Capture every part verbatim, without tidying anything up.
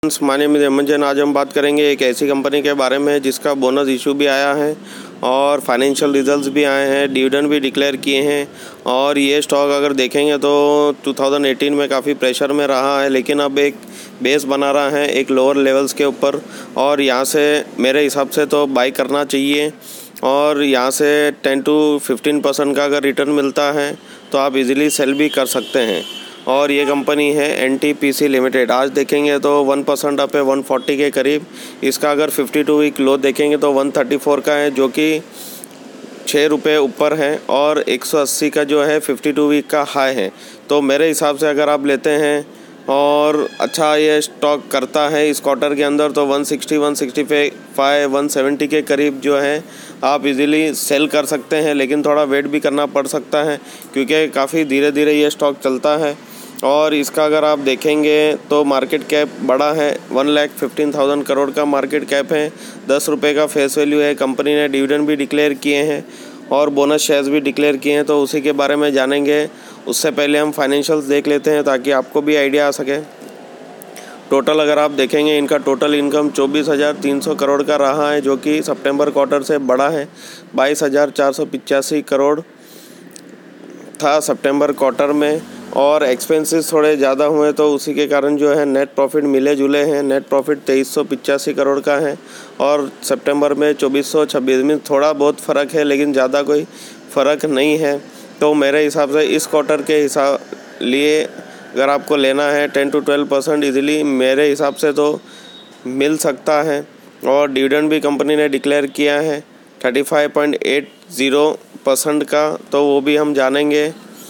माने में मंजन आज हम बात करेंगे एक ऐसी कंपनी के बारे में जिसका बोनस इशू भी आया है और फाइनेंशियल रिजल्ट्स भी आए हैं, डिविडेंड भी डिक्लेयर किए हैं। और ये स्टॉक अगर देखेंगे तो दो हज़ार अठारह में काफ़ी प्रेशर में रहा है, लेकिन अब एक बेस बना रहा है एक लोअर लेवल्स के ऊपर और यहाँ से मेरे हिसाब से तो बाई करना चाहिए। और यहाँ से टेन टू फिफ्टीन परसेंट का अगर रिटर्न मिलता है तो आप इजीली सेल भी कर सकते हैं। और ये कंपनी है N T P C limited. आज देखेंगे तो वन परसेंट अप है वन फोर्टी के करीब। इसका अगर फिफ्टी टू वीक लो देखेंगे तो वन थर्टी फोर का है, जो कि छः रुपये ऊपर है। और एक सौ अस्सी का जो है फिफ्टी टू वीक का हाई है। तो मेरे हिसाब से अगर आप लेते हैं और अच्छा ये स्टॉक करता है इस क्वार्टर के अंदर तो one sixty, one sixty five, one seventy के करीब जो है आप इजीली सेल कर सकते हैं। लेकिन थोड़ा वेट भी करना पड़ सकता है क्योंकि काफ़ी धीरे धीरे ये स्टॉक चलता है। और इसका अगर आप देखेंगे तो मार्केट कैप बड़ा है, one lakh fifteen thousand crore का मार्केट कैप है, दस रुपये का फेस वैल्यू है। कंपनी ने डिविडेंड भी डिक्लेयर किए हैं और बोनस शेयर्स भी डिक्लेयर किए हैं, तो उसी के बारे में जानेंगे। उससे पहले हम फाइनेंशियल्स देख लेते हैं ताकि आपको भी आइडिया आ सके। टोटल अगर आप देखेंगे इनका टोटल इनकम चौबीस हज़ार तीन सौ करोड़ का रहा है, जो कि सितंबर क्वार्टर से बड़ा है। बाईस हज़ार चार सौ पचासी करोड़ था सितंबर क्वार्टर में। और एक्सपेंसेस थोड़े ज़्यादा हुए तो उसी के कारण जो है नेट प्रॉफिट मिले जुले हैं। नेट प्रॉफिट तेईस सौ पचासी करोड़ का है और सितंबर में चौबीस सौ छब्बीस में थोड़ा बहुत फ़र्क है, लेकिन ज़्यादा कोई फ़र्क नहीं है। तो मेरे हिसाब से इस क्वार्टर के हिसाब लिए अगर आपको लेना है ten to twelve percent easily मेरे हिसाब से तो मिल सकता है। और डिविडेंड भी कंपनी ने डिक्लेयर किया है thirty five point eight zero percent का, तो वो भी हम जानेंगे।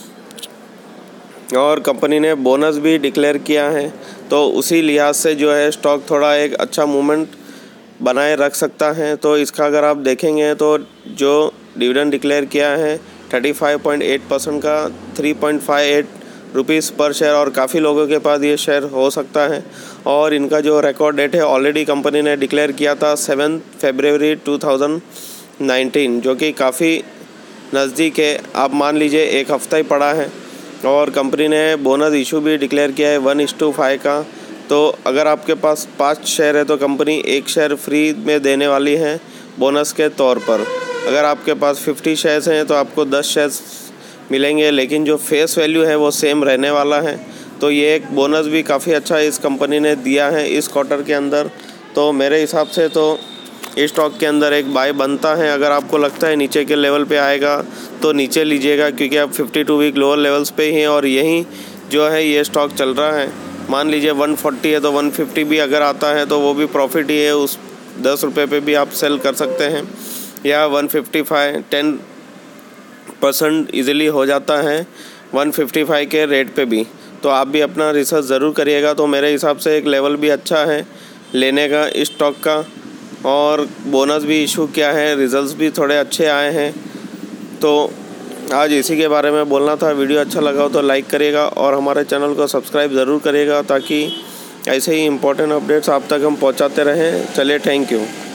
और कंपनी ने बोनस भी डिक्लेयर किया है, तो उसी लिहाज से जो है स्टॉक थोड़ा एक अच्छा मूवमेंट बनाए रख सकता है। तो इसका अगर आप देखेंगे तो जो डिविडेंड डिक्लेयर किया है thirty five point eight percent का three point five eight rupees per share, और काफ़ी लोगों के पास ये शेयर हो सकता है। और इनका जो रिकॉर्ड डेट है ऑलरेडी कंपनी ने डिक्लेयर किया था सेवन फरवरी टू थाउजेंड नाइनटीन, जो कि काफ़ी नज़दीक है। आप मान लीजिए एक हफ़्ता ही पड़ा है। और कंपनी ने बोनस इशू भी डिक्लेयर किया है वन इस टू फाइव का। तो अगर आपके पास पाँच शेयर है तो कंपनी एक शेयर फ्री में देने वाली है बोनस के तौर पर। अगर आपके पास फिफ्टी शेयर्स हैं तो आपको दस शेयर्स मिलेंगे, लेकिन जो फेस वैल्यू है वो सेम रहने वाला है। तो ये एक बोनस भी काफ़ी अच्छा इस कंपनी ने दिया है इस क्वार्टर के अंदर। तो मेरे हिसाब से तो इस स्टॉक के अंदर एक बाय बनता है। अगर आपको लगता है नीचे के लेवल पे आएगा तो नीचे लीजिएगा, क्योंकि अब fifty two week lower levels पे ही हैं और यहीं जो है ये स्टॉक चल रहा है। मान लीजिए वन फोर्टी है तो वन फिफ्टी भी अगर आता है तो वो भी प्रॉफिट ही है, उस दस रुपये पे भी आप सेल कर सकते हैं। या one fifty five ten percent easily हो जाता है वन फिफ्टी फाइव के रेट पे भी। तो आप भी अपना रिसर्च ज़रूर करिएगा। तो मेरे हिसाब से एक लेवल भी अच्छा है लेने का इस स्टॉक का। और बोनस भी इशू किया है, रिजल्ट्स भी थोड़े अच्छे आए हैं। तो आज इसी के बारे में बोलना था। वीडियो अच्छा लगा हो तो लाइक करिएगा और हमारे चैनल को सब्सक्राइब ज़रूर करिएगा ताकि ऐसे ही इम्पोर्टेंट अपडेट्स आप तक हम पहुंचाते रहें। चलिए, थैंक यू।